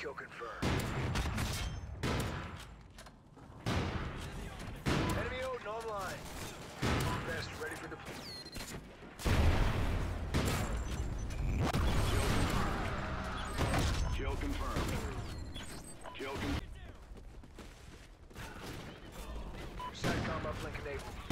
Kill confirmed. Enemy Odin online. Best ready for deployment. Kill confirmed. Kill confirmed. SATCOM uplink enabled.